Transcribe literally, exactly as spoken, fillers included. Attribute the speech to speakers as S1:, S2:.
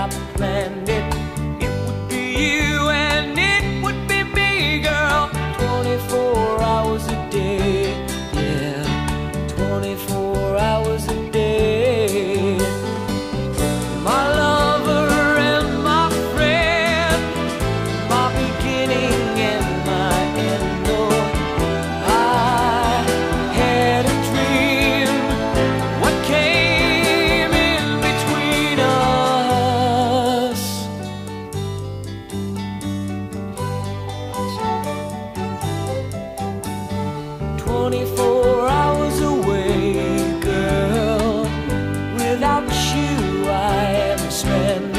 S1: I planned it. It would be you and it would be me, girl. Twenty-four hours a day, yeah, twenty-four hours a day. My lover and my friend, my beginning and my end. Oh, I had a dream. What came in between us? Twenty-four hours away, girl. Without you I am stranded.